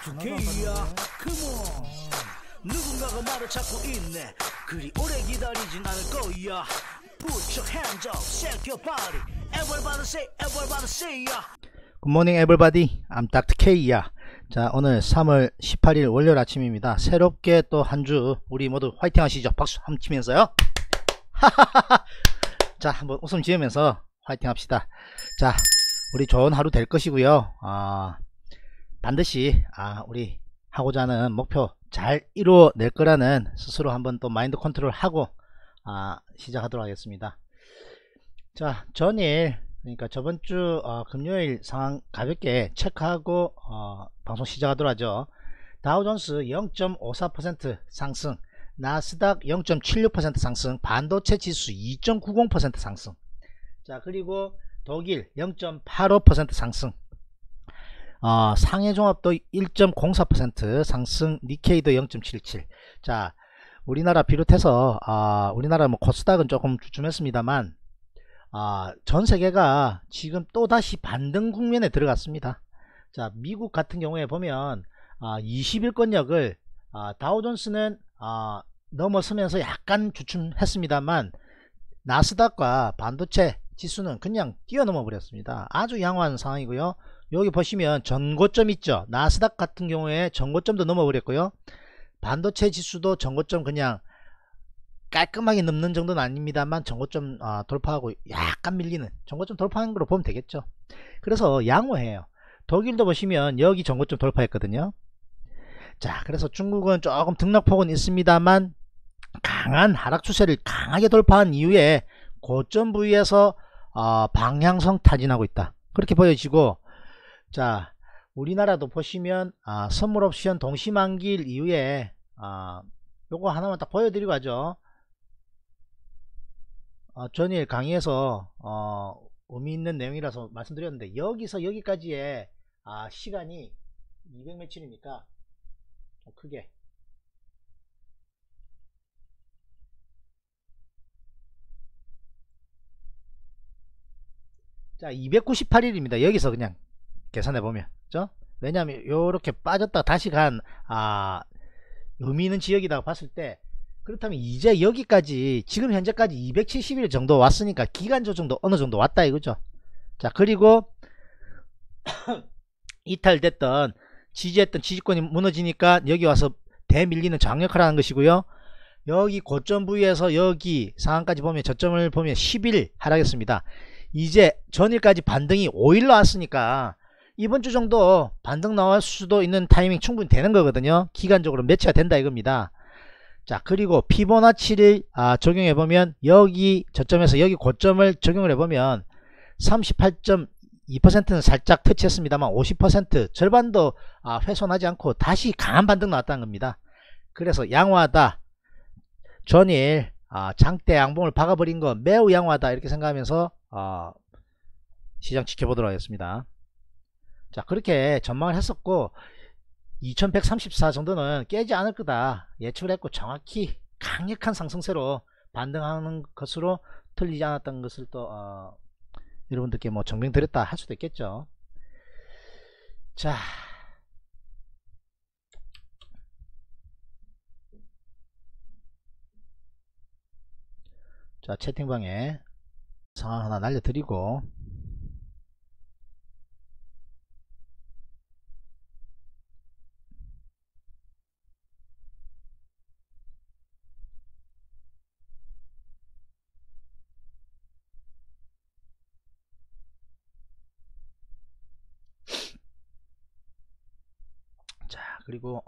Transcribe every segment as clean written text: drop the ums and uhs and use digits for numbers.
닥터케이야 컴온 누군가가 나를 찾고 있네 그리 오래 기다리진 않을 거야 Put your hands up, shake your body everybody say ya 굿모닝 에블바디 I'm Dr. K야. 자, 오늘 3월 18일 월요일 아침입니다. 새롭게 또 한 주 우리 모두 화이팅 하시죠. 박수 한번 치면서요. 자, 한번 웃음 지으면서 화이팅 합시다. 자, 우리 좋은 하루 될 것이고요. 반드시 우리 하고자 하는 목표 잘 이루어낼 거라는 스스로 한번 또 마인드 컨트롤 하고 시작하도록 하겠습니다. 자, 전일 그러니까 저번주 금요일 상황 가볍게 체크하고 방송 시작하도록 하죠. 다우존스 0.54% 상승, 나스닥 0.76% 상승, 반도체 지수 2.90% 상승. 자, 그리고 독일 0.85% 상승, 상해종합도 1.04% 상승, 니케이도 0.77. 자, 우리나라 비롯해서 우리나라 뭐 코스닥은 조금 주춤했습니다만 전 세계가 지금 또다시 반등 국면에 들어갔습니다. 자, 미국 같은 경우에 보면 20일권역을 다우존스는 넘어서면서 약간 주춤했습니다만 나스닥과 반도체 지수는 그냥 뛰어넘어 버렸습니다. 아주 양호한 상황이고요. 여기 보시면 전고점 있죠. 나스닥 같은 경우에 전고점도 넘어 버렸고요. 반도체 지수도 전고점 그냥 깔끔하게 넘는 정도는 아닙니다만 전고점 돌파하고 약간 밀리는 전고점 돌파한 걸로 보면 되겠죠. 그래서 양호해요. 독일도 보시면 여기 전고점 돌파했거든요. 자, 그래서 중국은 조금 등락폭은 있습니다만 강한 하락 추세를 강하게 돌파한 이후에 고점 부위에서 방향성 타진하고 있다, 그렇게 보여지고, 자, 우리나라도 보시면 선물 옵션 동시만기일 이후에 요거 하나만 딱 보여드리고 하죠. 전일 강의에서 의미 있는 내용이라서 말씀드렸는데, 여기서 여기까지의 시간이 200 며칠이니까 크게 자 298일입니다. 여기서 그냥 계산해 보면, 그죠? 왜냐하면 요렇게 빠졌다가 다시 간 의미 있는 지역이라고 봤을 때, 그렇다면 이제 여기까지 지금 현재까지 270일 정도 왔으니까 기간 조정도 어느 정도 왔다 이거죠. 자, 그리고 이탈됐던 지지했던 지지권이 무너지니까 여기 와서 대밀리는 저항 역할을 하는 것이고요. 여기 고점 부위에서 여기 상한까지 보면 저점을 보면 10일 하락했습니다. 이제 전일까지 반등이 5일 나왔으니까 이번 주 정도 반등 나올 수도 있는 타이밍 충분히 되는 거거든요. 기간적으로 매치가 된다 이겁니다. 자, 그리고 피보나치를 적용해보면 여기 저점에서 여기 고점을 적용을 해보면 38.2%는 살짝 터치했습니다만 50% 절반도 훼손하지 않고 다시 강한 반등 나왔다는 겁니다. 그래서 양호하다, 전일 장대 양봉을 박아버린 거 매우 양호하다 이렇게 생각하면서 시장 지켜보도록 하겠습니다. 자, 그렇게 전망을 했었고 2134 정도는 깨지 않을 거다 예측을 했고, 정확히 강력한 상승세로 반등하는 것으로 틀리지 않았던 것을 또 여러분들께 뭐 증명드렸다 할 수도 있겠죠. 자, 채팅방에 상황 하나 날려드리고, 자, 그리고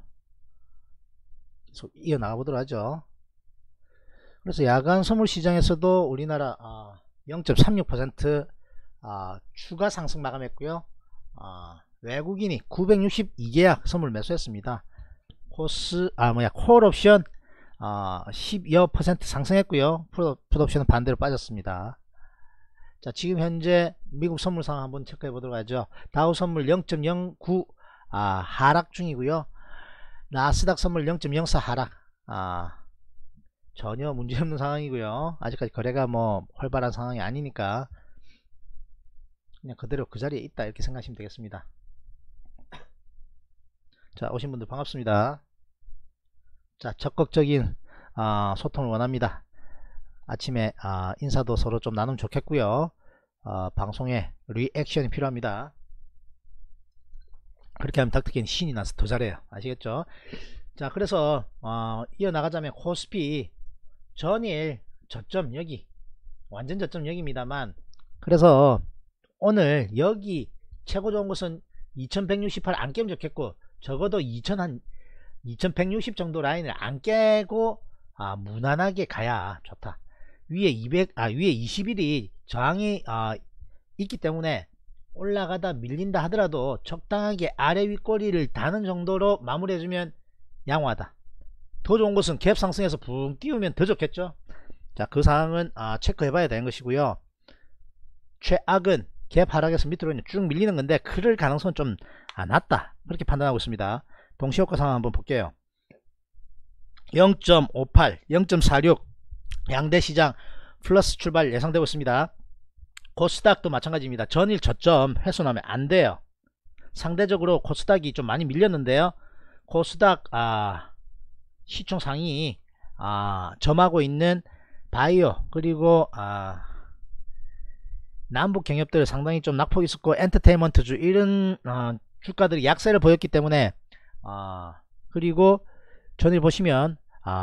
계속 이어나가 보도록 하죠. 그래서 야간 선물 시장에서도 우리나라 0.36% 추가 상승 마감했고요. 외국인이 962계약 선물 매수했습니다. 콜옵션 12% 상승했고요. 풋옵션은 반대로 빠졌습니다. 자, 지금 현재 미국 선물 상황 한번 체크해 보도록 하죠. 다우 선물 0.09 하락 중이고요. 나스닥 선물 0.04 하락, 전혀 문제없는 상황이고요. 아직까지 거래가 뭐 활발한 상황이 아니니까 그냥 그대로 그 자리에 있다 이렇게 생각하시면 되겠습니다. 자, 오신 분들 반갑습니다. 자, 적극적인 소통을 원합니다. 아침에 인사도 서로 좀 나누면 좋겠고요. 방송에 리액션이 필요합니다. 그렇게 하면 닥터케이는 신이 나서 더 잘해요. 아시겠죠? 자, 그래서 이어나가자면 코스피 전일 저점 여기 완전 저점 여기입니다만, 그래서 오늘 여기 최고 좋은 것은 2168 안 깨면 좋겠고, 적어도 2160 정도 라인을 안 깨고 무난하게 가야 좋다. 위에 20일이 저항이 있기 때문에 올라가다 밀린다 하더라도 적당하게 아래 윗꼬리를 다는 정도로 마무리해주면 양호하다. 더 좋은 것은 갭 상승해서 붕 띄우면 더 좋겠죠. 자, 그 사항은 체크해 봐야 되는 것이고요. 최악은 갭 하락에서 밑으로 쭉 밀리는 건데, 그럴 가능성은 좀 낮다, 그렇게 판단하고 있습니다. 동시효과 상황 한번 볼게요. 0.58 0.46 양대 시장 플러스 출발 예상되고 있습니다. 코스닥도 마찬가지입니다. 전일 저점 훼손하면 안 돼요. 상대적으로 코스닥이 좀 많이 밀렸는데요. 코스닥 시총 상위 점하고 있는 바이오 그리고 남북 경협들 상당히 좀 낙폭이 있었고, 엔터테인먼트주 이런 주가들이 약세를 보였기 때문에 그리고 전일 보시면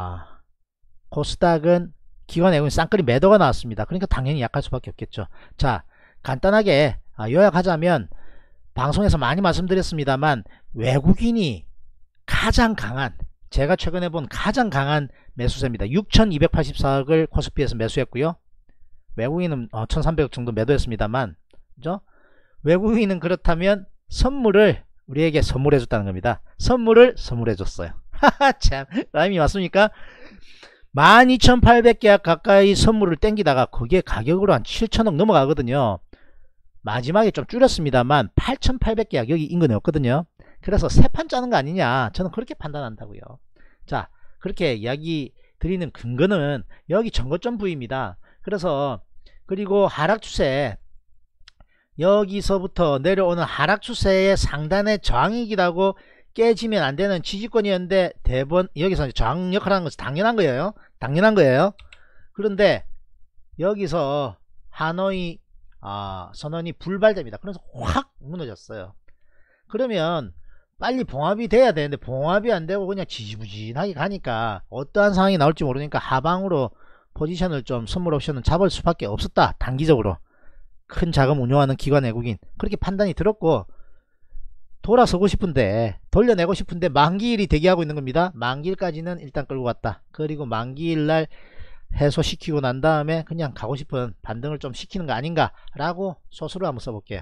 코스닥은 기관 외국인 쌍끌이 매도가 나왔습니다. 그러니까 당연히 약할 수밖에 없겠죠. 자, 간단하게 요약하자면, 방송에서 많이 말씀드렸습니다만 외국인이 가장 강한, 제가 최근에 본 가장 강한 매수세입니다. 6284억을 코스피에서 매수했고요. 외국인은 1300억 정도 매도했습니다만, 그죠? 외국인은 그렇다면 선물을 우리에게 선물해 줬다는 겁니다. 선물을 선물해 줬어요. 하하, 참 라임이 맞습니까? 12800계약 가까이 선물을 땡기다가 그게 가격으로 한 7000억 넘어가거든요. 마지막에 좀 줄였습니다만 8800계약 여기 인근에 없거든요. 그래서 세 판 짜는 거 아니냐, 저는 그렇게 판단한다고요. 자, 그렇게 이야기 드리는 근거는 여기 전고점 부위입니다. 그래서 그리고 하락 추세, 여기서부터 내려오는 하락 추세의 상단의 저항이기도 하고 깨지면 안 되는 지지권이었는데, 대번 여기서 저항 역할을 하는 것은 당연한 거예요. 그런데 여기서 하노이 선언이 불발됩니다. 그래서 확 무너졌어요. 그러면 빨리 봉합이 돼야 되는데 봉합이 안 되고 그냥 지지부진하게 가니까 어떠한 상황이 나올지 모르니까 하방으로 포지션을 좀, 선물 옵션은 잡을 수밖에 없었다. 단기적으로 큰 자금 운용하는 기관 외국인 그렇게 판단이 들었고, 돌아서고 싶은데, 돌려내고 싶은데 만기일이 대기하고 있는 겁니다. 만기일까지는 일단 끌고 갔다. 그리고 만기일날 해소시키고 난 다음에 그냥 가고 싶은 반등을 좀 시키는 거 아닌가 라고 소수를 한번 써볼게요.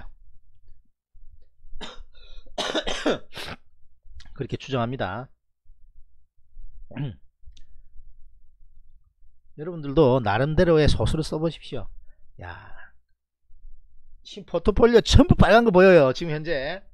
그렇게 추정합니다. 여러분들도 나름대로의 소수를 써보십시오. 야, 지금 포트폴리오 전부 빨간 거 보여요. 지금 현재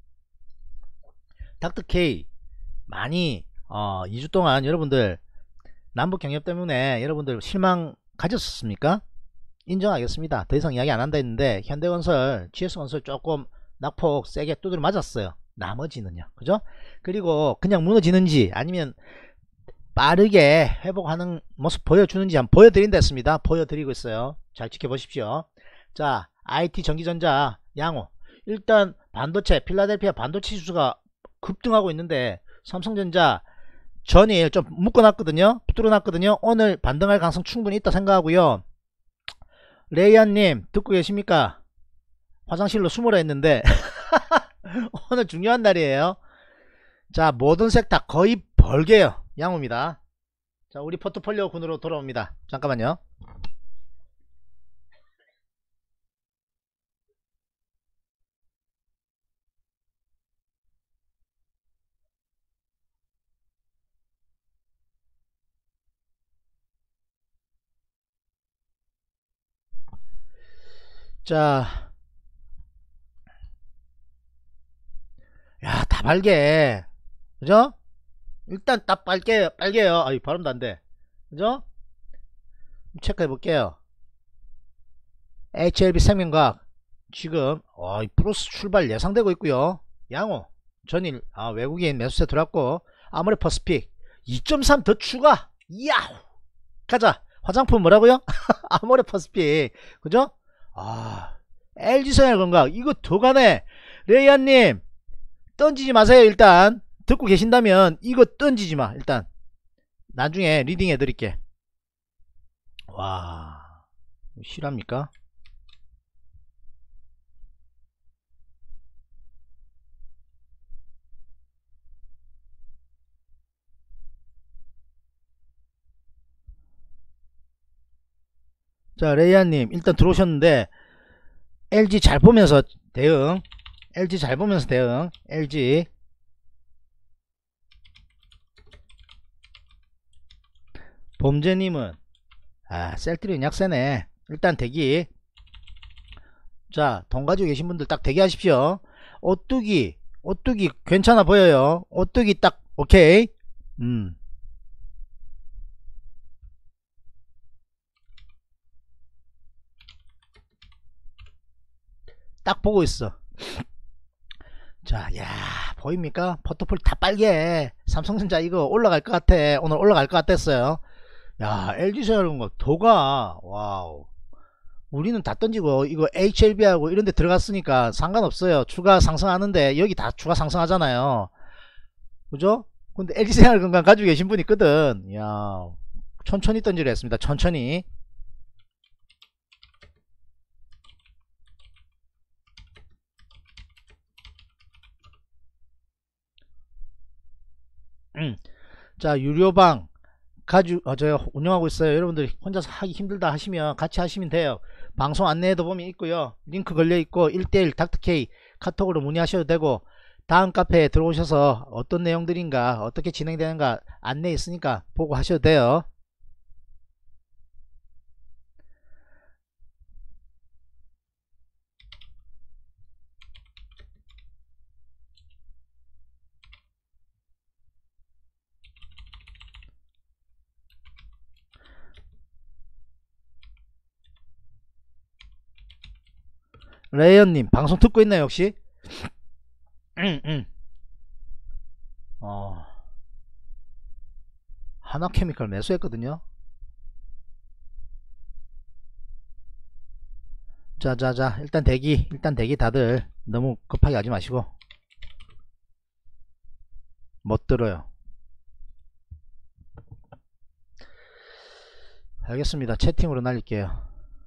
닥터케이 많이 2주 동안 여러분들 남북 경협 때문에 여러분들 실망 가졌습니까? 인정하겠습니다. 더 이상 이야기 안 한다 했는데, 현대건설, GS건설 조금 낙폭 세게 두드려 맞았어요. 나머지는요, 그죠? 그리고 그냥 무너지는지 아니면 빠르게 회복하는 모습 보여주는지 한번 보여드린다 했습니다. 보여드리고 있어요. 잘 지켜보십시오. 자, IT 전기전자 양호, 일단 반도체, 필라델피아 반도체 지수가 급등하고 있는데, 삼성전자 전일 좀 묶어놨거든요. 뚫어놨거든요. 오늘 반등할 가능성 충분히 있다 생각하고요. 레이안님 듣고 계십니까? 화장실로 숨으라 했는데 오늘 중요한 날이에요. 자, 모든 섹터 거의 벌게요. 양호입니다. 자, 우리 포트폴리오 군으로 돌아옵니다. 잠깐만요. 자, 야, 다 빨개, 그죠? 일단 딱 빨개요. 아이, 발음도 안돼, 그죠? 체크해 볼게요. HLB 생명과학 지금 플러스 출발 예상되고 있고요. 양호 전일 외국인 매수세 들어왔고, 아모레퍼스픽 2.3 더 추가. 이야, 가자. 화장품 뭐라고요? 아모레퍼스픽, 그죠? LG생활건강 이거 더 가네. 레이안님 던지지 마세요. 일단 듣고 계신다면 이거 던지지 마. 일단 나중에 리딩 해드릴게. 와, 실합니까? 자, 레이아님 일단 들어오셨는데 LG 잘 보면서 대응. LG 잘 보면서 대응. LG 범죄님은 셀트리온 약세네. 일단 대기. 자, 돈 가지고 계신 분들 딱 대기하십시오. 오뚜기 괜찮아 보여요. 오뚜기 딱 오케이. 딱 보고 있어. 자, 야, 보입니까? 포트폴리오 다 빨개. 삼성전자 이거 올라갈 것 같아. 오늘 올라갈 것 같았어요. 야, LG전자는 도가, 와우. 우리는 다 던지고, 이거 HLB하고 이런 데 들어갔으니까 상관없어요. 추가 상승하는데, 여기 다 추가 상승하잖아요. 그죠? 근데 LG생활건강 가지고 계신 분이 있거든. 야, 천천히 던지려 했습니다. 천천히. 자, 유료방 가지고 제가 운영하고 있어요. 여러분들 혼자서 하기 힘들다 하시면 같이 하시면 돼요. 방송 안내에도 보면 있고요. 링크 걸려 있고 1대1 닥터케이 카톡으로 문의하셔도 되고, 다음 카페에 들어오셔서 어떤 내용들인가 어떻게 진행되는가 안내 있으니까 보고 하셔도 돼요. 레이언님 방송 듣고 있나요 혹시? 응. 어, 하나케미칼 매수했거든요. 자자자, 일단 대기. 다들 너무 급하게 하지 마시고. 못 들어요. 알겠습니다. 채팅으로 날릴게요.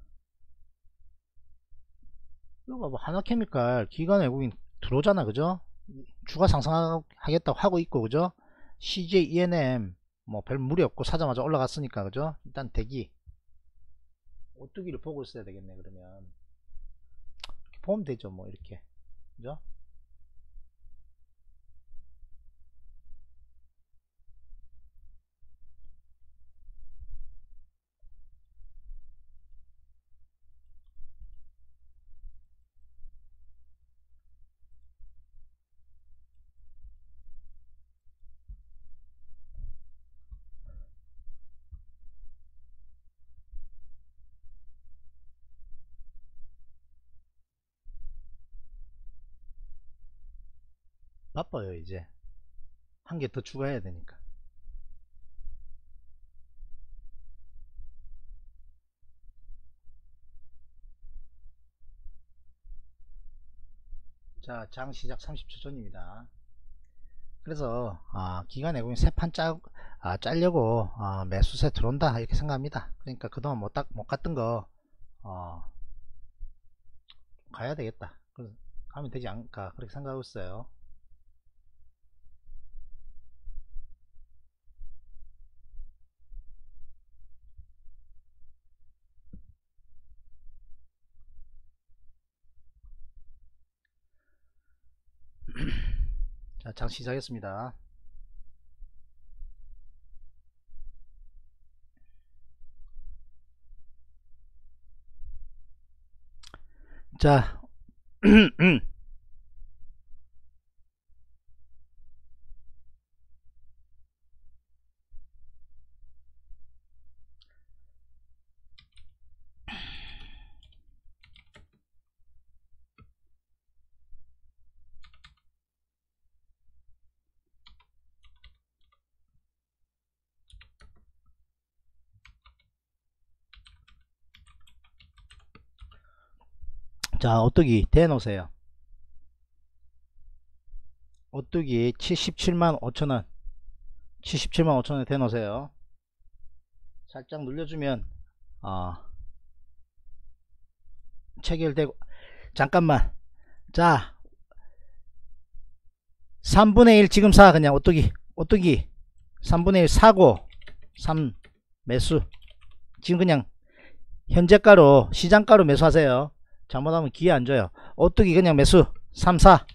이거 뭐 하나케미칼 기관 외국인 들어오잖아, 그죠? 추가 상승하겠다고 하고 있고, 그죠? CJ ENM 뭐 별 무리 없고 사자마자 올라갔으니까, 그죠? 일단 대기. 오뚜기를 보고 있어야 되겠네. 그러면 이렇게 보면 되죠, 뭐 이렇게, 그죠? 바빠요. 이제 한 개 더 추가해야 되니까. 자, 장 시작 30초 전입니다. 그래서 기관 외국인 세 판 짜려고 매수세 들어온다 이렇게 생각합니다. 그러니까 그동안 못 갔던 거 어, 가야 되겠다. 가면 되지 않을까 그렇게 생각하고 있어요. 자, 장 시작했습니다. 자, 자, 오뚜기 대놓으세요. 오뚜기 77만 5천원 77만 5천원에 대놓으세요. 살짝 눌려주면 체결되고. 잠깐만. 자, 3분의 1 지금 사. 그냥 오뚜기 3분의 1 사고 3 매수. 지금 그냥 현재가로 시장가로 매수하세요. 잘못하면 기회 안 줘요. 오뚜기 그냥 매수 3 4.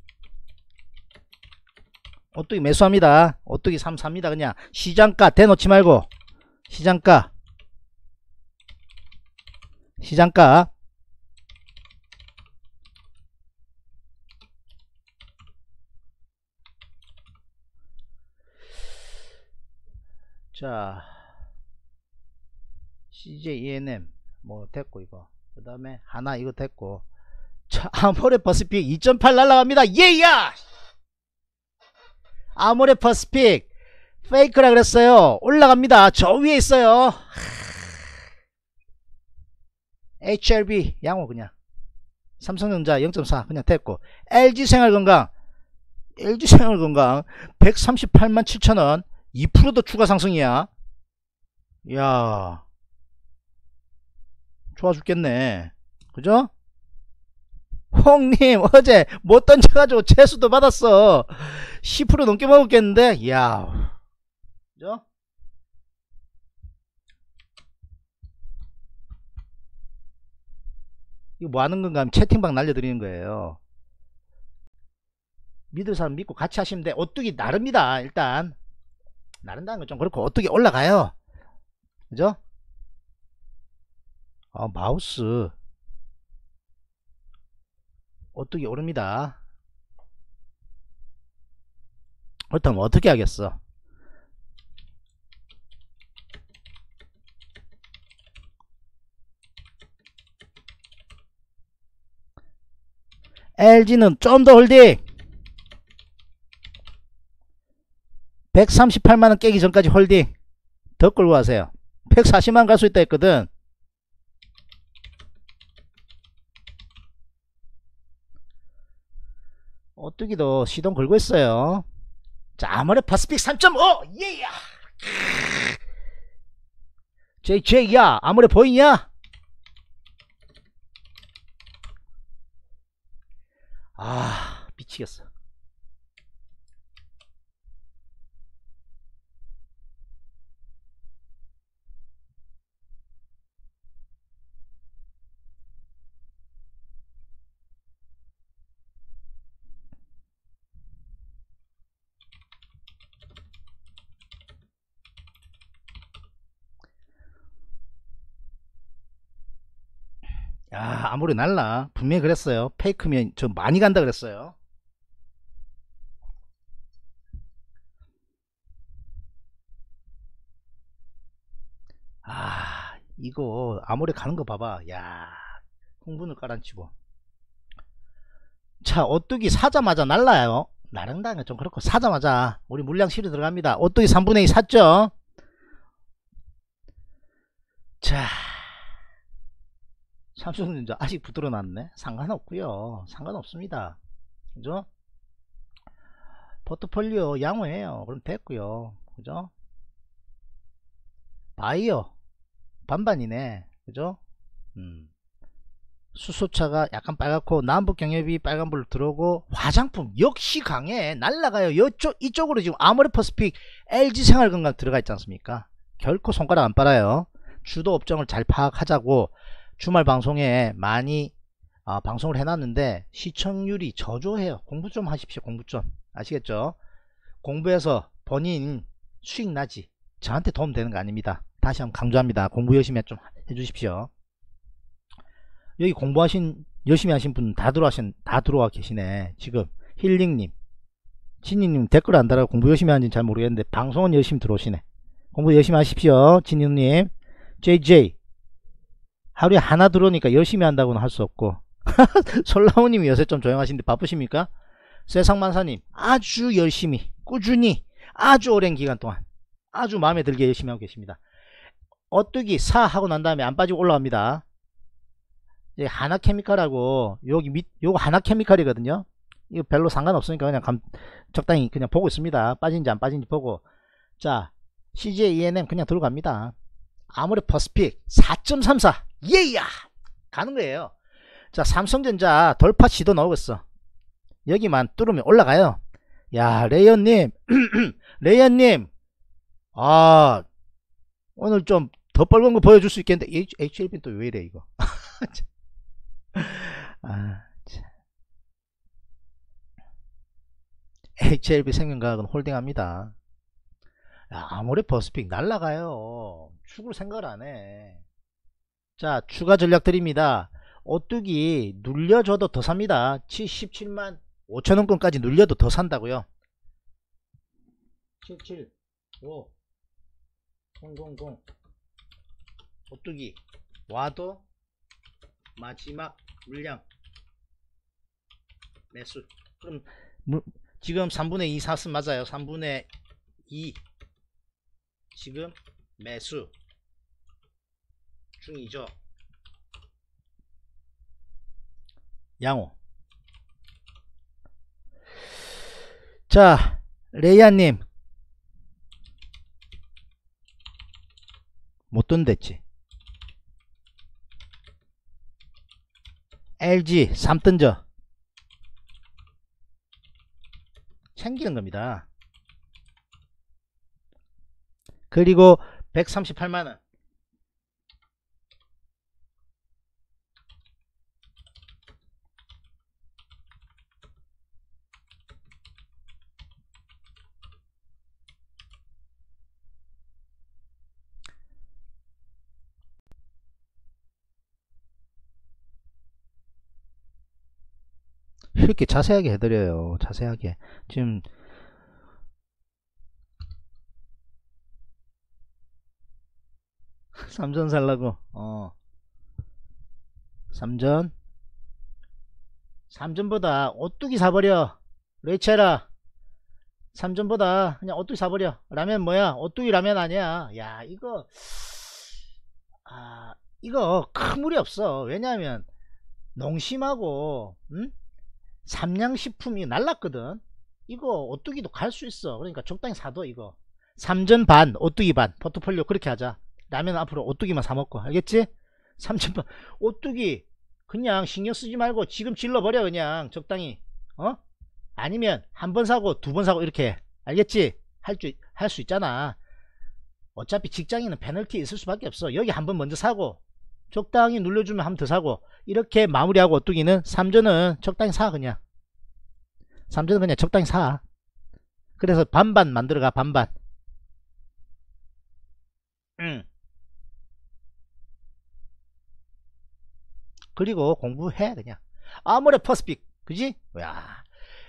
오뚜기 매수합니다. 오뚜기 3 삽니다. 그냥 시장가 대놓지 말고 시장가 자, CJ ENM 뭐 됐고, 이거 그 다음에 하나 이거 됐고. 자, 아모레퍼시픽 2.8 날라갑니다. 예야! 아모레퍼시픽 페이크라 그랬어요. 올라갑니다. 저 위에 있어요. HLB 양호 그냥. 삼성전자 0.4 그냥 됐고. LG생활건강 138만 7천원 2%도 추가 상승이야. 이야, 좋아 죽겠네. 그죠? 홍님 어제 못 던져가지고 재수도 받았어. 10% 넘게 먹었겠는데. 이야, 그죠? 이거 뭐 하는 건가 하면 채팅방 날려드리는 거예요. 믿을 사람 믿고 같이 하시면 돼. 오뚜기 나릅니다. 일단 나른다는 건 좀 그렇고 오뚜기 올라가요. 그죠? 마우스 오뚜기 오릅니다. 그렇다면 어떻게 하겠어? LG는 좀 더 홀딩. 138만원 깨기 전까지 홀딩. 더 끌고 가세요. 140만원 갈 수 있다 했거든. 오뚜기도 시동 걸고 있어요. 자, 아모레퍼시픽 3.5 예야. JJ야 아모레 보이냐? 미치겠어. 야, 아무리 날라. 분명히 그랬어요. 페이크면 저 많이 간다 그랬어요. 이거 아무리 가는 거 봐봐. 야, 흥분을 깔아치고. 자, 오뚜기 사자마자 날라요. 나른다는 좀 그렇고 사자마자 우리 물량 실어 들어갑니다. 오뚜기 3분의 2 샀죠. 자, 삼성전자 아직 부드러놨네. 상관없고요. 상관없습니다. 그죠? 포트폴리오 양호해요. 그럼 됐고요. 그죠? 바이오 반반이네. 그죠? 수소차가 약간 빨갛고 남북경협이 빨간불로 들어오고 화장품 역시 강해. 날라가요. 이쪽으로 지금 아모레퍼시픽 LG생활건강 들어가 있지 않습니까? 결코 손가락 안 빨아요. 주도 업종을 잘 파악하자고 주말 방송에 많이 방송을 해놨는데 시청률이 저조해요. 공부 좀 하십시오. 공부 좀. 아시겠죠? 공부해서 본인 수익 나지. 저한테 도움 되는 거 아닙니다. 다시 한번 강조합니다. 공부 열심히 좀 해주십시오. 여기 열심히 하신 분 다 들어와 계시네. 지금 힐링님, 진이님 댓글 안 달아서 공부 열심히 하는지 잘 모르겠는데 방송은 열심히 들어오시네. 공부 열심히 하십시오. 진이님, JJ 하루에 하나 들어오니까 열심히 한다고는 할 수 없고 솔라우님이 요새 좀 조용하신데 바쁘십니까? 세상만사님 아주 열심히 꾸준히 아주 오랜 기간 동안 아주 마음에 들게 열심히 하고 계십니다. 오뚜기 사 하고 난 다음에 안 빠지고 올라갑니다. 하나케미칼하고 여기 요거 하나케미칼이거든요. 이거 별로 상관없으니까 그냥 적당히 그냥 보고 있습니다. 빠진지 안 빠진지 보고. 자, CJ ENM 그냥 들어갑니다. 아모레 퍼시픽 4.34 예야 가는 거예요. 자, 삼성전자 돌파 시도 나오겠어. 여기만 뚫으면 올라가요. 야, 레이언님 레이언님, 아 오늘 좀 더 빨간 거 보여줄 수 있겠는데 HLB 또 왜 이래 이거. 아, HLB 생명과학은 홀딩합니다. 야, 아모레 퍼시픽 날라가요. 죽을 생각을 안해. 자, 추가 전략 드립니다. 오뚜기 눌려줘도 더 삽니다. 77만 5천원권까지 눌려도 더 산다고요. 77 5 000 오뚜기 와도 마지막 물량 매수. 그럼 지금 3분의 2 샀음 맞아요. 3분의 2 지금 매수 중이죠. 양호. 자, 레이아님 못 던댔지. LG 3던져 챙기는 겁니다. 그리고 138만원 이렇게 자세하게 해드려요. 자세하게. 지금 삼전 살라고. 삼전보다 오뚜기 사버려. 레이첼아, 삼전보다 그냥 오뚜기 사버려. 라면 뭐야? 오뚜기 라면 아니야. 야, 이거 큰 무리 없어. 왜냐하면 농심하고 삼양식품이 날랐거든. 이거 오뚜기도 갈 수 있어. 그러니까 적당히 사둬. 이거 삼전 반 오뚜기 반 포트폴리오 그렇게 하자. 라면 앞으로 오뚜기만 사먹고, 알겠지? 삼전 반 오뚜기 그냥 신경 쓰지 말고 지금 질러버려. 그냥 적당히. 아니면 한 번 사고 두 번 사고 이렇게 해. 알겠지? 할 수 있잖아. 어차피 직장인은 페널티 있을 수밖에 없어. 여기 한 번 먼저 사고 적당히 눌러주면 한 번 더 사고 이렇게 마무리하고, 오뚜기는 삼전은 적당히 사. 그냥 삼전은 그냥 적당히 사. 그래서 반반 만들어가. 반반. 그리고 공부해. 그냥 아모레 퍼시픽 그지? 야,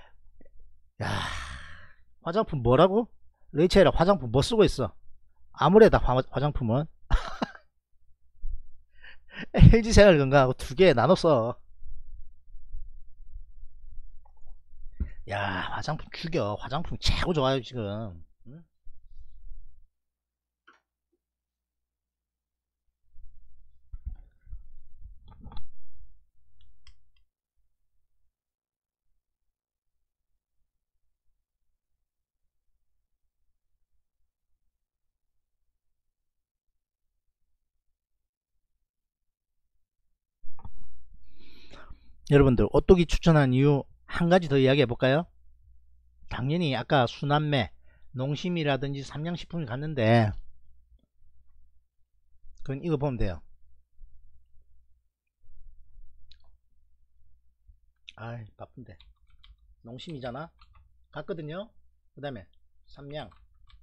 화장품 뭐라고? 레이첼아, 화장품 뭐 쓰고 있어? 아모레다. 화장품은 LG생활건강하고 두 개 나눠 써. 야, 화장품 죽여. 화장품 최고 좋아요 지금. 응? 여러분들 오뚜기 추천한 이유 한 가지 더 이야기해 볼까요? 당연히 아까 순환매 농심이라든지 삼양식품이 갔는데 그건 이거 보면 돼요. 아이 바쁜데 농심이잖아. 갔거든요. 그 다음에 삼양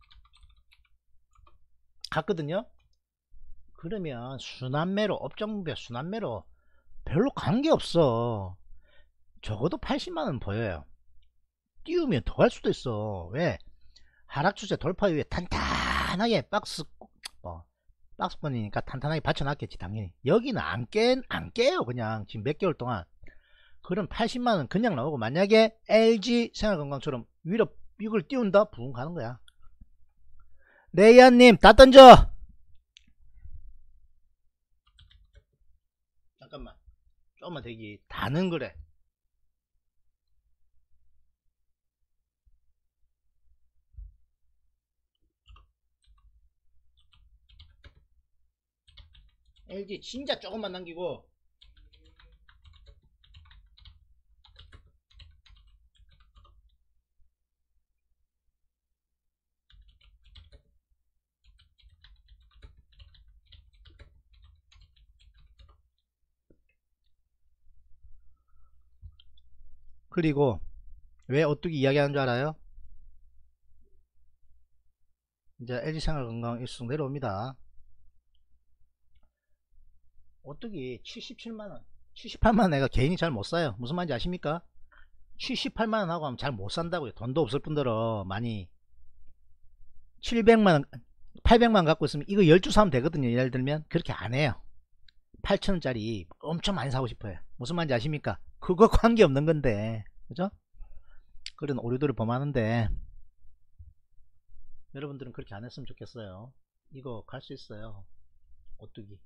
갔거든요. 그러면 순환매로, 업종별 순환매로 별로 관계없어. 적어도 80만원 보여요. 띄우면 더 갈 수도 있어. 왜? 하락추세 돌파 이후에 탄탄하게 박스권이니까 탄탄하게 받쳐놨겠지. 당연히 여기는 안 깨요. 그냥 지금 몇 개월 동안. 그럼 80만원 그냥 나오고, 만약에 LG 생활건강처럼 위로 이걸 띄운다? 붕 가는 거야. 레이아님 다 던져. 잠깐만. 조금만 대기. 다는 그래. LG 진짜 조금만 남기고. 그리고 왜 오뚜기 이야기하는 줄 알아요? 이제 LG생활건강 일수속 내려옵니다. 오뚜기 77만원 78만원 내가 개인이 잘 못사요. 무슨 말인지 아십니까? 78만원 하고 하면 잘 못산다고요. 돈도 없을 뿐더러 많이 700만원 800만원 갖고 있으면 이거 10주 사면 되거든요. 예를 들면 그렇게 안해요. 8천원짜리 엄청 많이 사고 싶어요. 무슨 말인지 아십니까? 그거 관계없는 건데, 그죠? 그런 오류들을 범하는데 여러분들은 그렇게 안 했으면 좋겠어요. 이거 갈 수 있어요. 오뚜기.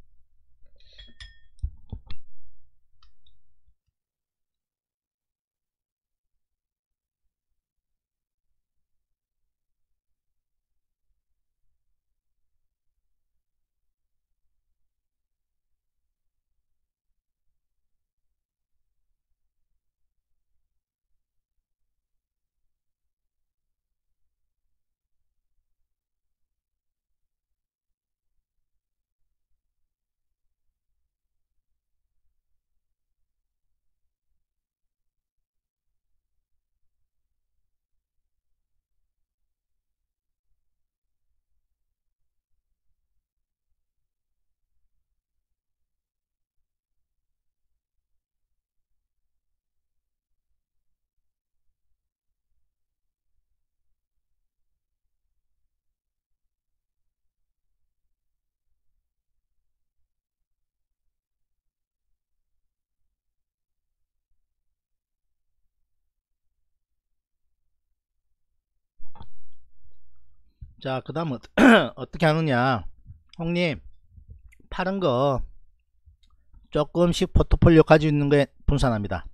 자, 그 다음은 어떻게 하느냐. 형님, 파는 거 조금씩 포트폴리오 가지고 있는 거에 분산합니다.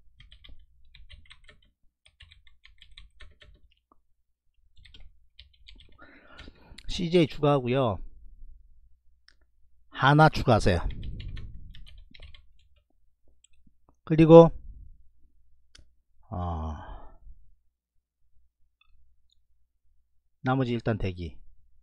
CJ 추가하고요. 하나 추가하세요. 그리고 나머지 일단 대기.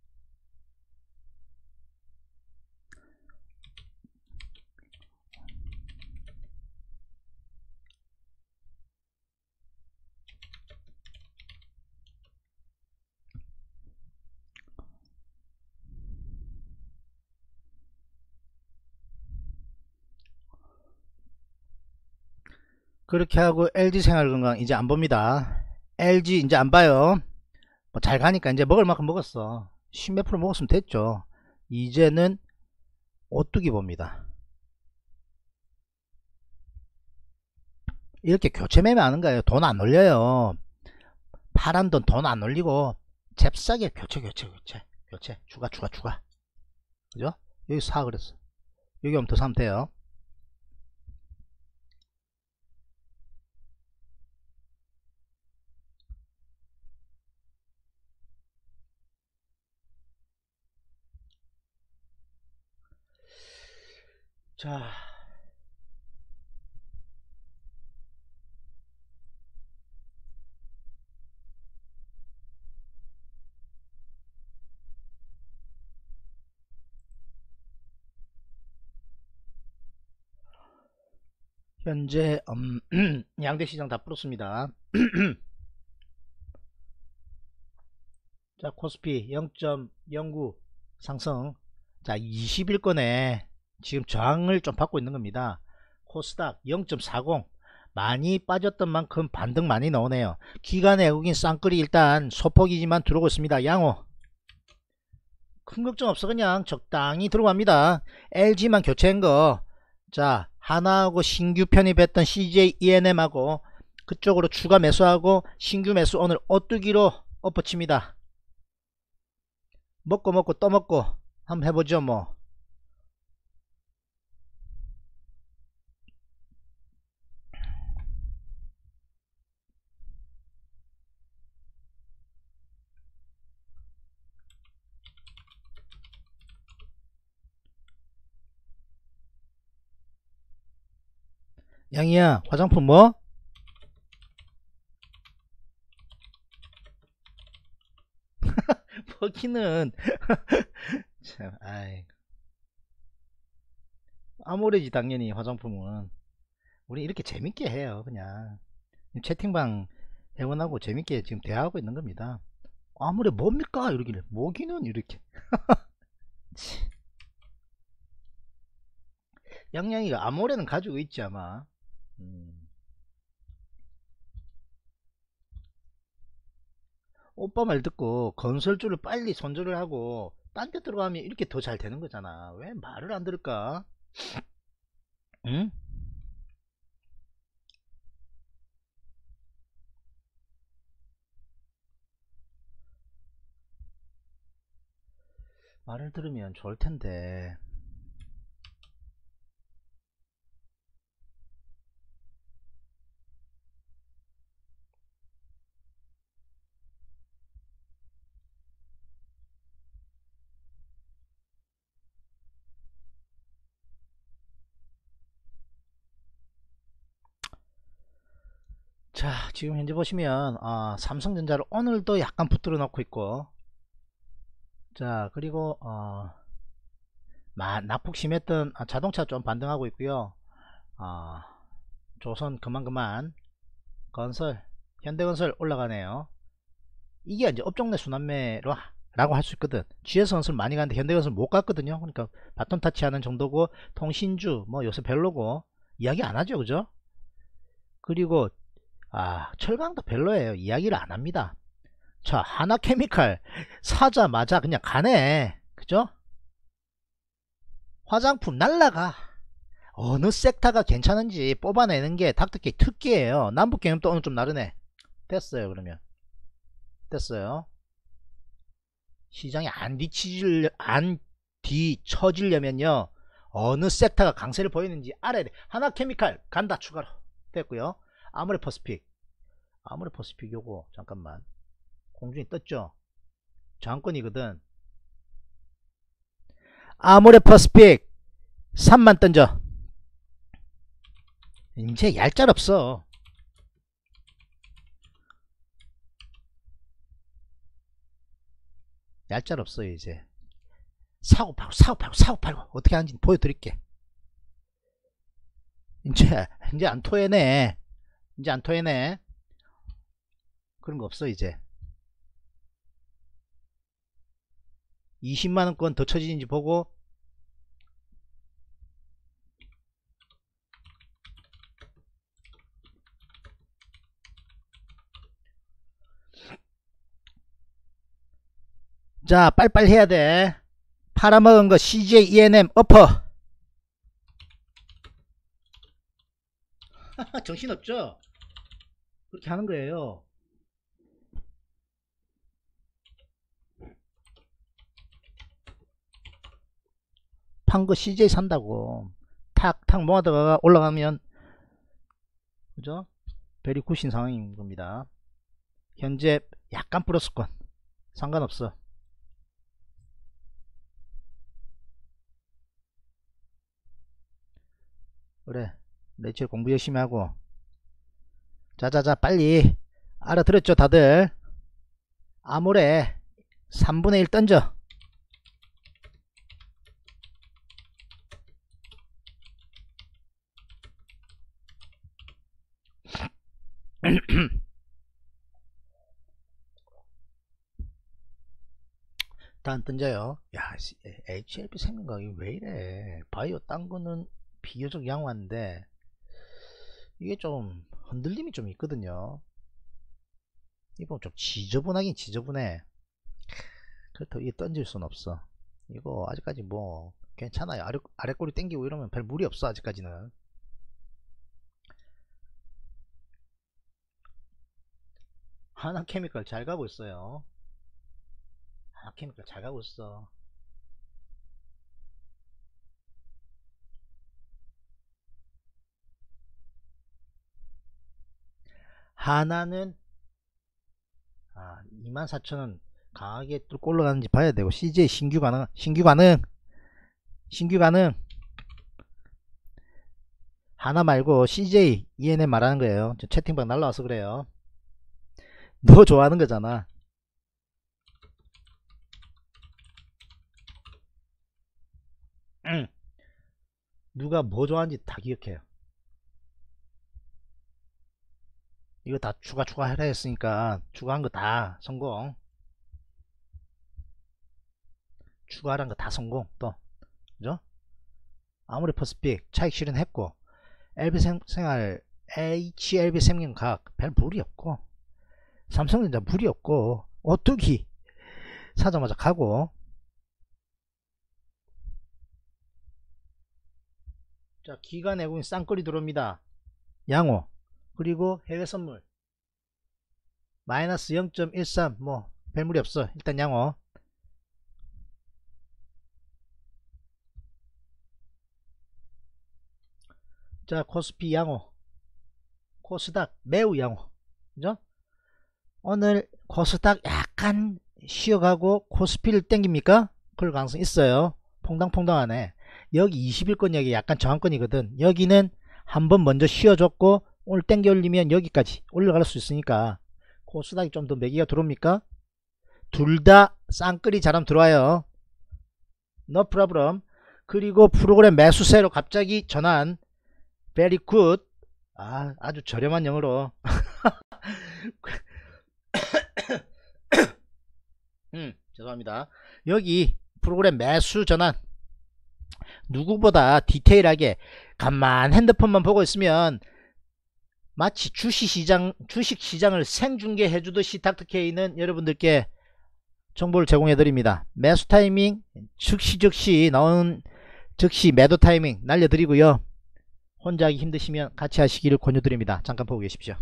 그렇게 하고 LG생활건강 이제 안 봅니다. LG 이제 안 봐요. 뭐 잘 가니까 이제 먹을 만큼 먹었어. 10몇 프로 먹었으면 됐죠. 이제는 오뚜기 봅니다. 이렇게 교체 매매 하는 거예요. 돈 안 올려요. 파란 돈 안 올리고 잽싸게 교체 추가 그죠? 여기 사 그랬어. 여기 오면 더 사면 돼요. 자, 현재 양대 시장 다 풀었습니다. 자, 코스피 0.09 상승. 자, 20일권에 지금 저항을 좀 받고 있는 겁니다. 코스닥 0.40 많이 빠졌던 만큼 반등 많이 나오네요. 기관 외국인 쌍끌이 일단 소폭이지만 들어오고 있습니다. 양호. 큰 걱정 없어. 그냥 적당히 들어갑니다. LG만 교체한 거. 자, 하나하고 신규 편입했던 CJ ENM하고 그쪽으로 추가 매수하고 신규 매수 오늘 오뚜기로 엎어칩니다. 먹고 또 먹고 한번 해보죠 뭐. 양이야, 화장품 뭐? 버키는 참, 아이, 아모레지 당연히 화장품은. 우리 이렇게 재밌게 해요, 그냥. 채팅방 회원하고 재밌게 지금 대화하고 있는 겁니다. 아모레 뭡니까? 이러길래 뭐기는 이렇게. 양양이가 아모레는 가지고 있지 아마. 오빠 말 듣고 건설주를 빨리 손절을 하고 딴 데 들어가면 이렇게 더 잘 되는 거잖아. 왜 말을 안 들을까? 응? 말을 들으면 좋을 텐데. 자, 지금 현재 보시면 삼성전자를 오늘도 약간 붙들어 놓고 있고, 자, 그리고 낙폭 심했던 자동차 좀 반등하고 있고요. 어, 조선 그만 건설, 현대건설 올라가네요. 이게 이제 업종 내 순환매로 라고 할 수 있거든. GS건설 많이 가는데 현대건설 못 갔거든요. 그러니까 바톤 타치하는 정도고, 통신주 뭐 요새 별로고 이야기 안 하죠, 그죠? 그리고 철강도 별로예요. 이야기를 안 합니다. 자, 하나케미칼 사자마자 그냥 가네, 그죠? 화장품 날라가. 어느 섹터가 괜찮은지 뽑아내는 게 닥터케이 특기예요. 남북경협도 오늘 좀 나르네. 됐어요. 그러면 됐어요. 시장이 안 뒤처지려면요, 어느 섹터가 강세를 보이는지 알아야 돼. 하나케미칼 간다, 추가로. 됐고요. 아모레퍼시픽 요거 잠깐만, 공중에 떴죠. 저항권이거든. 아모레퍼시픽 3만 던져. 이제 얄짤없어. 얄짤없어요. 이제 사고 팔고 어떻게 하는지 보여드릴게. 이제 안 토해내. 이제 안 토해내. 그런 거 없어. 이제 20만원권 더 쳐지는지 보고. 자, 빨리빨리 해야 돼. 팔아먹은 거 CJ ENM 어퍼. 정신없죠? 그렇게 하는 거예요. 판 거 CJ 산다고. 탁탁 모아다가 올라가면, 그죠? 베리 굿인 상황인 겁니다. 현재 약간 플러스권 상관없어. 그래, 레이첼 공부 열심히 하고. 자자자, 빨리. 알아들었죠 다들? 아모레 3분의 1 던져. 다음 던져요. 야, HLB 생명과학이 왜 이래. 바이오 딴 거는 비교적 양호한데 이게 좀 흔들림이 좀 있거든요. 이거 좀 지저분하긴 지저분해. 그렇다고 이게 던질 순 없어. 이거 아직까지 뭐 괜찮아요. 아래 꼬리 땡기고 이러면 별 무리 없어. 아직까지는. 하나케미칼 잘 가고 있어요. 하나케미칼 잘 가고 있어. 하나는 24,000원 강하게 뚫고 올라가는지 봐야 되고, CJ 신규 가능. 하나 말고 CJ, ENM 말하는 거예요. 저 채팅방 날라와서 그래요. 너 좋아하는 거잖아. 응. 누가 뭐 좋아하는지 다 기억해요. 이거 다 추가하라 했으니까 추가한 거 다 성공. 추가한 거 다 성공. 또 그죠? 아무리 퍼스픽 차익 실현했고 LB생활 HLB생명과학 별 무리 없고 삼성전자 무리 없고 오뚜기 사자마자 가고. 자, 기관 외국인 쌍끌이 들어옵니다. 양호. 그리고 해외 선물 마이너스 0.13 뭐 별무리 없어. 일단 양호. 자, 코스피 양호. 코스닥 매우 양호. 그죠? 오늘 코스닥 약간 쉬어가고 코스피를 땡깁니까? 그럴 가능성 있어요. 퐁당퐁당하네. 여기 20일권 여기 약간 저항권이거든. 여기는 한번 먼저 쉬어줬고 오늘 땡겨 올리면 여기까지 올라갈 수 있으니까 코스닥이 좀 더 매기가 들어옵니까? 둘 다 쌍끌이 잘하면 들어와요. No problem. 그리고 프로그램 매수세로 갑자기 전환. Very good. 아주 저렴한 영어로. 죄송합니다. 여기 프로그램 매수 전환. 누구보다 디테일하게 가만 핸드폰만 보고 있으면 마치 주식시장을 생중계해 주듯이 닥터케이는 여러분들께 정보를 제공해 드립니다. 매수 타이밍 즉시 나온 즉시 매도 타이밍 날려드리고요. 혼자 하기 힘드시면 같이 하시기를 권유드립니다. 잠깐 보고 계십시오.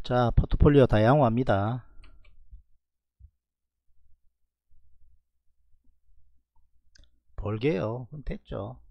자, 포트폴리오 다 양호합니다. 벌게요. 그럼 됐죠.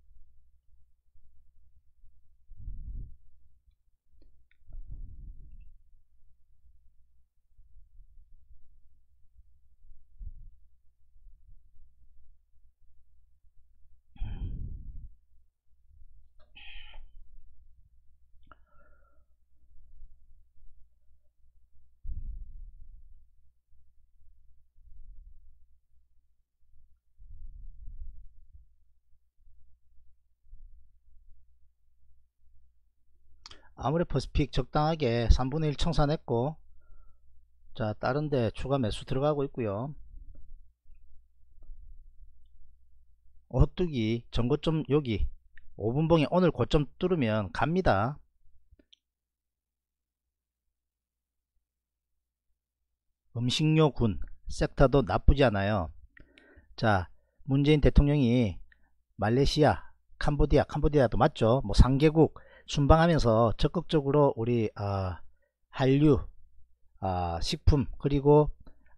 아모레퍼시픽 적당하게 3분의 1 청산했고, 자, 다른데 추가 매수 들어가고 있고요. 오뚜기 전고점 여기 5분봉이 오늘 고점 뚫으면 갑니다. 음식료군 섹터도 나쁘지 않아요. 자, 문재인 대통령이 말레이시아, 캄보디아도 맞죠? 뭐 3개국 순방하면서 적극적으로 우리 한류, 식품, 그리고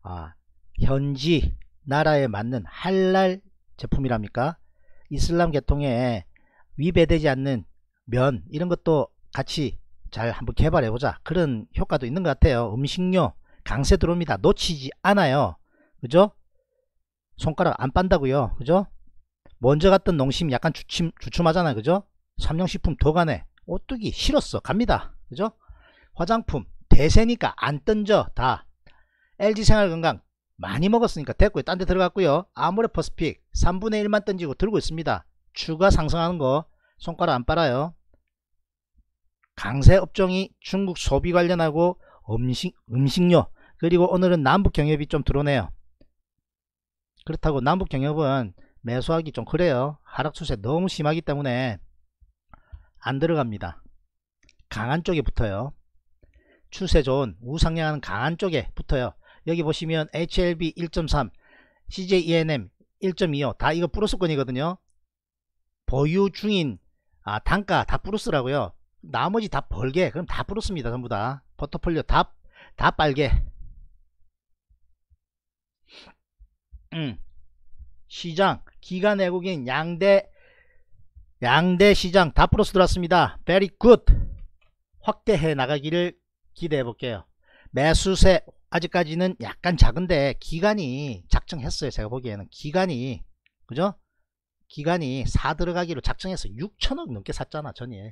현지 나라에 맞는 할랄 제품이랍니까? 이슬람 계통에 위배되지 않는 면, 이런 것도 같이 잘 한번 개발해보자, 그런 효과도 있는 것 같아요. 음식료 강세 들어옵니다. 놓치지 않아요. 그죠? 손가락 안 빤다고요. 그죠? 먼저 갔던 농심 약간 주춤하잖아요. 그죠? 삼성식품 더 가네. 오뚜기 싫었어. 갑니다. 그죠? 화장품 대세니까 안 던져. 다 LG생활건강 많이 먹었으니까 됐고요. 딴 데 들어갔고요. 아모레퍼시픽 3분의 1만 던지고 들고 있습니다. 추가 상승하는 거 손가락 안 빨아요. 강세 업종이 중국 소비 관련하고 음식료, 그리고 오늘은 남북경협이 좀 들어오네요. 그렇다고 남북경협은 매수하기 좀 그래요. 하락 추세 너무 심하기 때문에 안 들어갑니다. 강한 쪽에 붙어요. 추세 좋은 우상향하는 강한 쪽에 붙어요. 여기 보시면 HLB 1.3, CJENM 1.25 다 이거 플러스권이거든요. 보유 중인 단가 다 플러스라고요. 나머지 다 벌게, 그럼 다 플러스입니다. 전부 다 포트폴리오 다 빨개. 시장 기관 외국인 양대 시장 다 플러스 들어왔습니다. very good. 확대해 나가기를 기대해 볼게요. 매수세 아직까지는 약간 작은데 기관이 작정했어요. 제가 보기에는 기관이, 그죠? 기관이 사 들어가기로 작정해서 6천억 넘게 샀잖아. 전일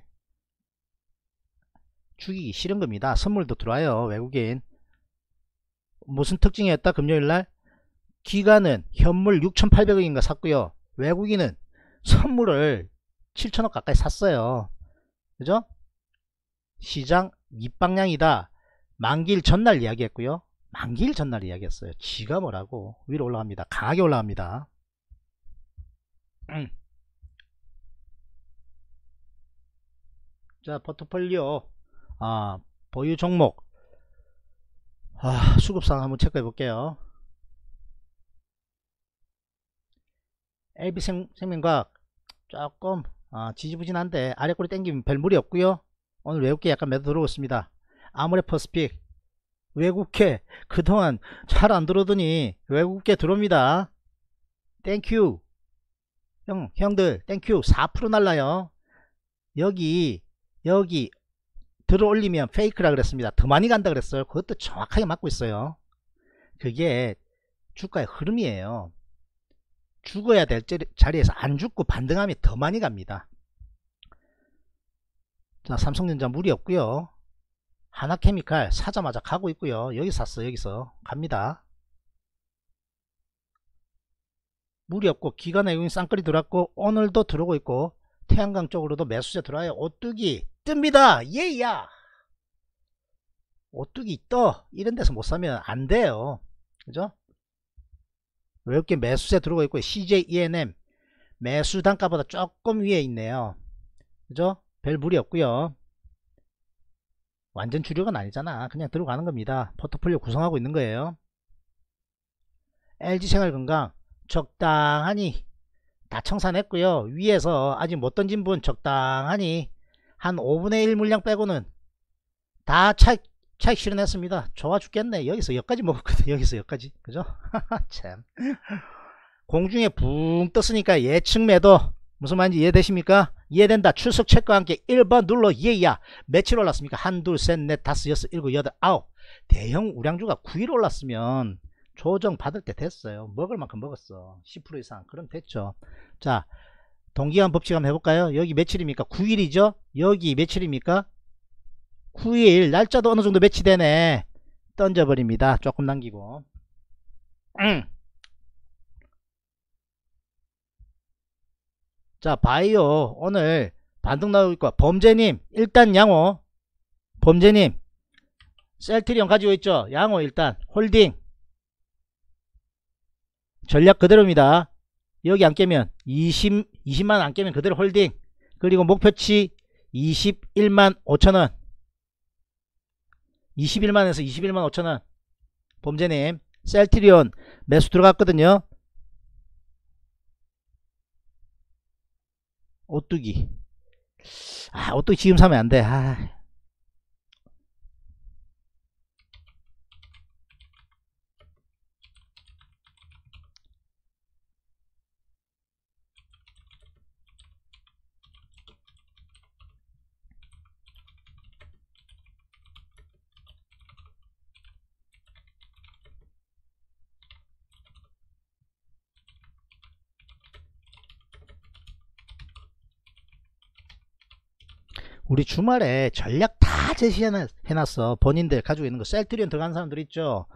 죽이기 싫은 겁니다. 선물도 들어와요. 외국인 무슨 특징이었다? 금요일날 기관은 현물 6,800억인가 샀고요. 외국인은 선물을 7천억 가까이 샀어요. 그죠? 시장 윗방향이다. 만기일 전날 이야기했고요. 만기일 전날 이야기했어요. 지가 뭐라고. 위로 올라갑니다. 강하게 올라갑니다. 자, 포트폴리오 보유 종목 수급상 한번 체크해 볼게요. LB생명과학 조금 지지부진한데 아래꼬리 땡기면 별 무리 없고요. 오늘 외국계 약간 매도 들어오고 있습니다. 아모레퍼시픽 외국계 그동안 잘 안 들어오더니 외국계 들어옵니다. 땡큐 형들 땡큐. 4% 날라요. 여기 들어 올리면 페이크라 그랬습니다. 더 많이 간다 그랬어요. 그것도 정확하게 맞고 있어요. 그게 주가의 흐름이에요. 죽어야 될 자리에서 안 죽고 반등하면 더 많이 갑니다. 자, 삼성전자 무리 없고요. 하나케미칼 사자마자 가고 있고요. 여기 샀어. 여기서 갑니다. 무리 없고 기관 외국인 쌍끌이 들어왔고 오늘도 들어오고 있고 태양광 쪽으로도 매수세 들어와요. 오뚜기 뜹니다. 예야. 오뚜기 떠. 이런 데서 못 사면 안 돼요. 그죠? 외국계 매수세 들어오고 있고 CJENM 매수 단가보다 조금 위에 있네요. 그죠? 별 무리 없고요. 완전 주력은 아니잖아. 그냥 들어가는 겁니다. 포트폴리오 구성하고 있는 거예요. LG생활건강 적당하니 다 청산했고요. 위에서 아직 못 던진 분 적당하니 한 5분의 1 물량 빼고는 다 차익 실현했습니다. 좋아 죽겠네. 여기서 여기까지 먹었거든. 여기서 여기까지. 그죠? 참. 공중에 붕 떴으니까 예측 매도. 무슨 말인지 이해되십니까? 이해된다. 출석 체크와 함께 1번 눌러 예야. 며칠 올랐습니까? 1, 2, 3, 4, 5, 6, 7, 8, 9. 대형 우량주가 9일 올랐으면 조정 받을 때 됐어요. 먹을 만큼 먹었어. 10% 이상. 그럼 됐죠. 자, 동기간 법칙 한번 해볼까요? 여기 며칠입니까? 9일이죠? 여기 며칠입니까? 9일. 날짜도 어느 정도 매치되네. 던져버립니다. 조금 남기고. 자, 바이오. 오늘 반등 나오고 있고. 범죄님, 일단 양호. 범죄님, 셀트리온 가지고 있죠? 양호 일단. 홀딩. 전략 그대로입니다. 여기 안 깨면 20만 안 깨면 그대로 홀딩. 그리고 목표치 21만 5천원. 21만에서 21만 5천원. 범죄님, 셀트리온 매수 들어갔거든요. 오뚜기. 오뚜기 지금 사면 안 돼. 우리 주말에 전략 다 제시해놨어. 본인들 가지고 있는 거. 셀트리온 들어간 사람들 있죠?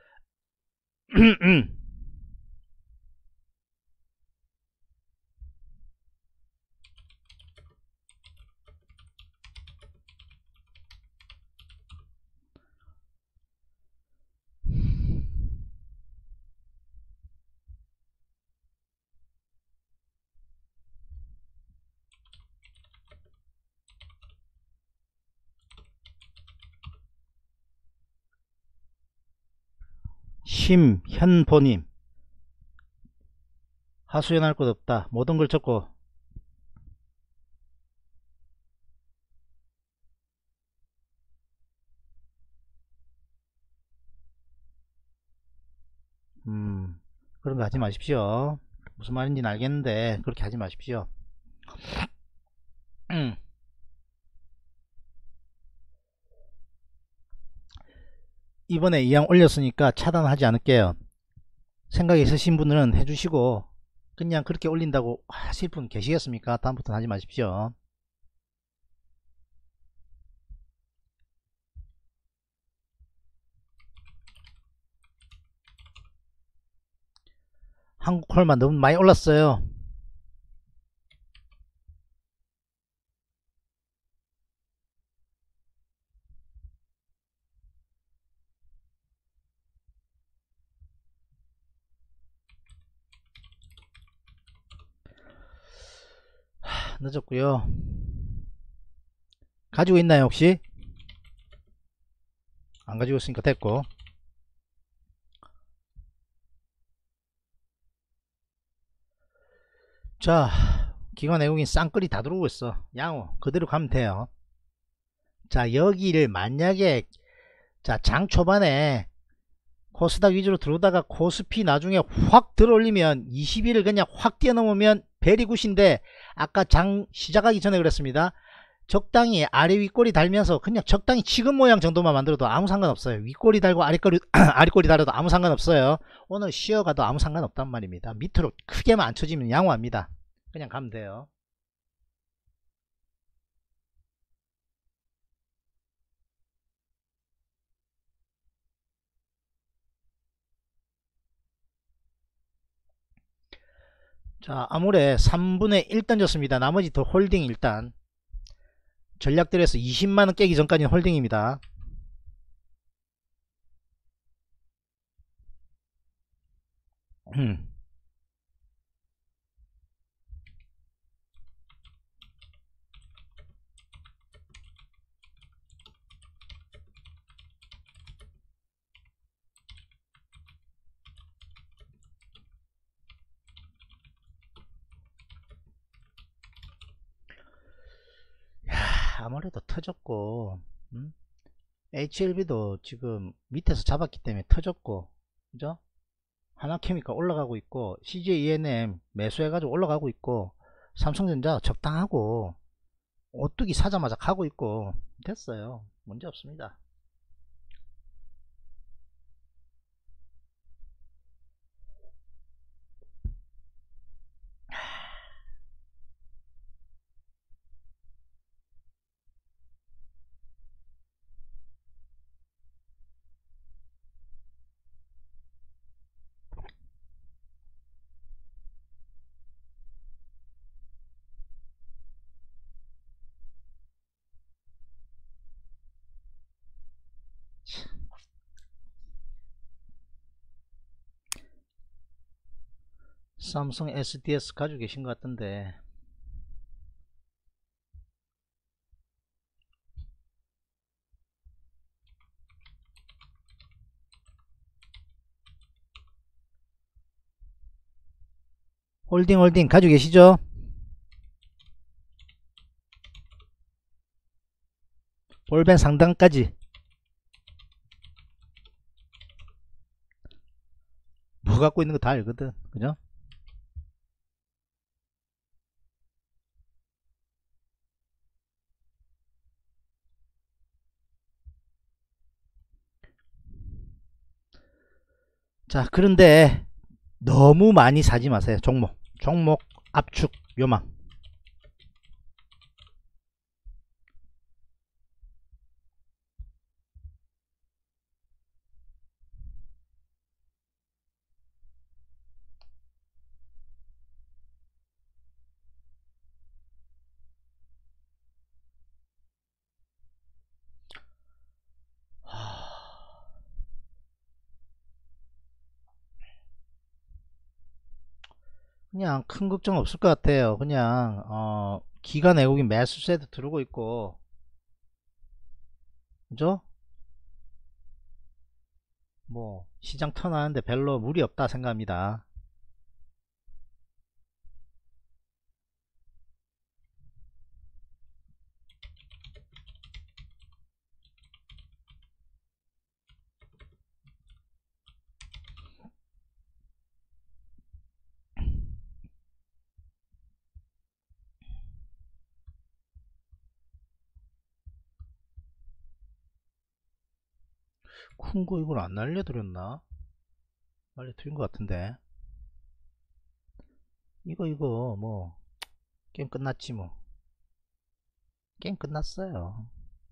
심현보님, 하수연할 것 없다. 모든 걸 적고. 그런 거 하지 마십시오. 무슨 말인지는 알겠는데 그렇게 하지 마십시오. 이번에 이왕 올렸으니까 차단하지 않을게요. 생각 있으신 분들은 해주시고, 그냥 그렇게 올린다고 하실 분 계시겠습니까? 다음부터는 하지 마십시오. 한국콜만 너무 많이 올랐어요. 늦었고요. 가지고 있나요 혹시? 안 가지고 있으니까 됐고. 자, 기관 외국인 쌍끌이 다 들어오고 있어. 양호 그대로 가면 돼요. 자, 여기를 만약에 장 초반에 코스닥 위주로 들어오다가 코스피 나중에 확 들어올리면 20일을 그냥 확 뛰어넘으면 베리굿인데, 아까 장 시작하기 전에 그랬습니다. 적당히 아래 윗꼬리 달면서 그냥 적당히 지금 모양 정도만 만들어도 아무 상관없어요. 윗꼬리 달고 아랫꼬리 달아도 아무 상관없어요. 오늘 쉬어가도 아무 상관없단 말입니다. 밑으로 크게만 안 쳐지면 양호합니다. 그냥 가면 돼요. 자, 아무래 3분의 1 던졌습니다. 나머지 더 홀딩. 일단 전략들에서 20만원 깨기 전까지는 홀딩입니다. 아무래도 터졌고, HLB도 지금 밑에서 잡았기 때문에 터졌고, 그죠? 하나케미칼 올라가고 있고, CJ ENM 매수해가지고 올라가고 있고, 삼성전자 적당하고, 오뚜기 사자마자 가고 있고, 됐어요. 문제 없습니다. 삼성 SDS 가지고 계신 것 같던데, 홀딩 가지고 계시죠? 볼벤 상단까지 뭐 갖고 있는 거 다 알거든, 그죠? 자, 그런데 너무 많이 사지 마세요. 종목 압축 요망. 그냥 큰 걱정 없을 것 같아요. 그냥 기관 외국인 매수세도 들어오고 있고, 그죠? 뭐 시장 턴하는데 별로 무리 없다 생각합니다. 큰 거 이걸 안 알려드렸나? 알려드린 것 같은데. 이거 뭐 게임 끝났지 뭐. 게임 끝났어요.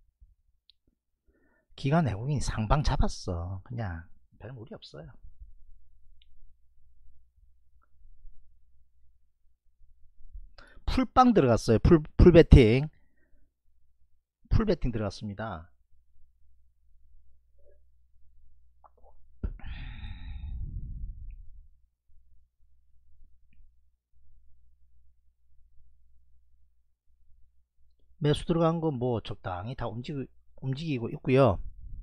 기관 외국인이 상방 잡았어. 그냥 별 무리 없어요. 풀빵 들어갔어요. 풀배팅 들어갔습니다. 매수 들어간 거 뭐 적당히 다 움직이고 있고요.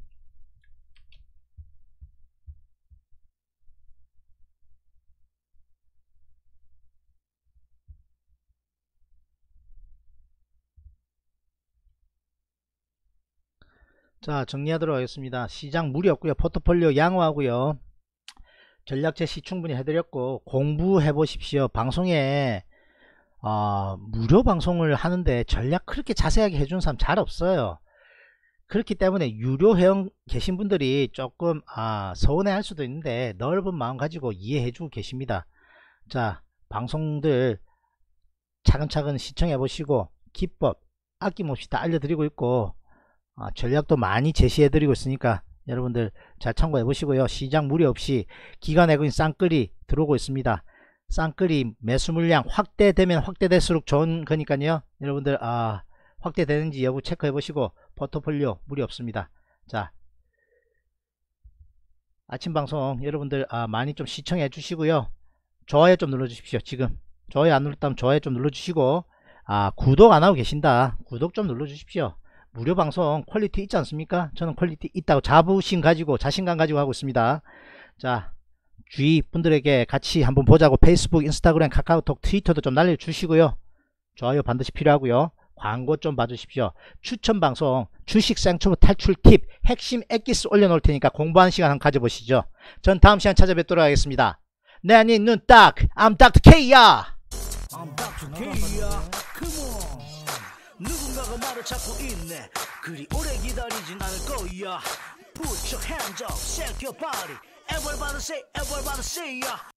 자, 정리하도록 하겠습니다. 시장 무리 없고요. 포트폴리오 양호하고요. 전략 제시 충분히 해드렸고 공부해 보십시오. 방송에 무료 방송을 하는데 전략 그렇게 자세하게 해준 사람 잘 없어요. 그렇기 때문에 유료 회원 계신 분들이 조금 서운해 할 수도 있는데 넓은 마음 가지고 이해해 주고 계십니다. 자, 방송들 차근차근 시청해 보시고 기법 아낌없이 다 알려드리고 있고 전략도 많이 제시해 드리고 있으니까 여러분들 잘 참고해 보시고요. 시장 무리 없이 기관 외국인 쌍끌이 들어오고 있습니다. 쌍끌이 매수 물량 확대되면 확대될수록 좋은 거니까요. 여러분들 확대되는지 여부 체크해 보시고 포트폴리오 무리 없습니다. 자, 아침 방송 여러분들 많이 좀 시청해 주시고요. 좋아요 좀 눌러 주십시오. 지금 좋아요 안 눌렀다면 좋아요 좀 눌러 주시고 구독 안 하고 계신다. 구독 좀 눌러 주십시오. 무료 방송 퀄리티 있지 않습니까? 저는 퀄리티 있다고 자부심 가지고 자신감 가지고 하고 있습니다. 자, 주위 분들에게 같이 한번 보자고 페이스북, 인스타그램, 카카오톡, 트위터도 좀 날려주시고요. 좋아요 반드시 필요하고요. 광고 좀 봐주십시오. 추천 방송 주식 생초보 탈출 팁 핵심 엑기스 올려놓을 테니까 공부하는 시간 한번 가져보시죠. 전 다음 시간 찾아뵙도록 하겠습니다. 내 눈 딱 I'm Dr. K야. I'm Dr. K야. Come on. 누군가가 말을 찾고 있네. 그리 오래 기다리진 않을 거야. Put your hands up, shake your body. Everybody say, everybody say, yeah.